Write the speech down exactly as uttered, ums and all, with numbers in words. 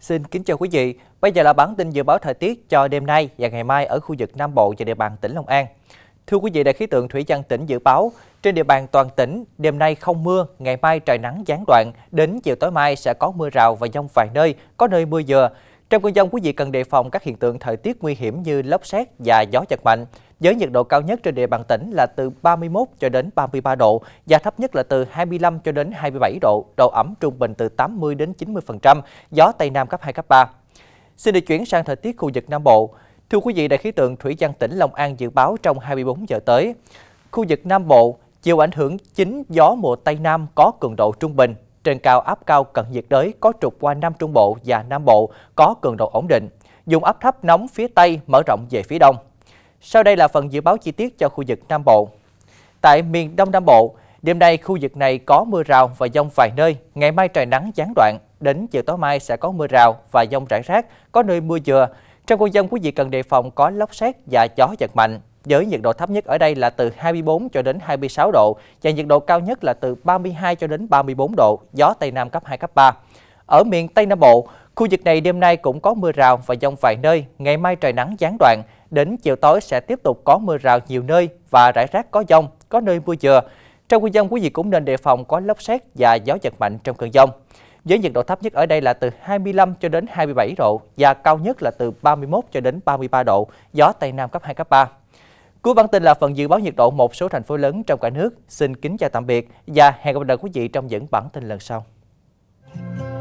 Xin kính chào quý vị. Bây giờ là bản tin dự báo thời tiết cho đêm nay và ngày mai ở khu vực Nam Bộ và địa bàn tỉnh Long An. Thưa quý vị, Đài khí tượng thủy văn tỉnh dự báo trên địa bàn toàn tỉnh đêm nay không mưa, ngày mai trời nắng gián đoạn, đến chiều tối mai sẽ có mưa rào và dông vài nơi, có nơi mưa vừa. Trong cơn dông, quý vị cần đề phòng các hiện tượng thời tiết nguy hiểm như lốc sét và gió giật mạnh. Với nhiệt độ cao nhất trên địa bàn tỉnh là từ ba mươi mốt cho đến ba mươi ba độ và thấp nhất là từ hai mươi lăm cho đến hai mươi bảy độ, độ ẩm trung bình từ tám mươi đến chín mươi phần trăm, gió Tây Nam cấp hai, cấp ba. Xin được chuyển sang thời tiết khu vực Nam Bộ. Thưa quý vị, Đài khí tượng thủy văn tỉnh Long An dự báo trong hai mươi bốn giờ tới, khu vực Nam Bộ chịu ảnh hưởng chính gió mùa Tây Nam có cường độ trung bình, trên cao áp cao cận nhiệt đới có trục qua Nam Trung Bộ và Nam Bộ có cường độ ổn định, vùng áp thấp nóng phía Tây mở rộng về phía Đông. Sau đây là phần dự báo chi tiết cho khu vực Nam Bộ. Tại miền Đông Nam Bộ, đêm nay khu vực này có mưa rào và dông vài nơi, ngày mai trời nắng gián đoạn, đến chiều tối mai sẽ có mưa rào và dông rải rác, có nơi mưa vừa. Trong cơn dông, quý vị cần đề phòng có lốc sét và gió giật mạnh. Với nhiệt độ thấp nhất ở đây là từ hai mươi bốn cho đến hai mươi sáu độ và nhiệt độ cao nhất là từ ba mươi hai cho đến ba mươi bốn độ, gió Tây Nam cấp hai, cấp ba. Ở miền Tây Nam Bộ, khu vực này đêm nay cũng có mưa rào và dông vài nơi, ngày mai trời nắng gián đoạn, đến chiều tối sẽ tiếp tục có mưa rào nhiều nơi và rải rác có dông, có nơi mưa vừa. Trong cơn dông, quý vị cũng nên đề phòng có lốc sét và gió giật mạnh trong cơn dông. Với nhiệt độ thấp nhất ở đây là từ hai mươi lăm cho đến hai mươi bảy độ và cao nhất là từ ba mươi mốt cho đến ba mươi ba độ, gió Tây Nam cấp hai, cấp ba. Cuối bản tin là phần dự báo nhiệt độ một số thành phố lớn trong cả nước. Xin kính chào tạm biệt và hẹn gặp lại quý vị trong những bản tin lần sau.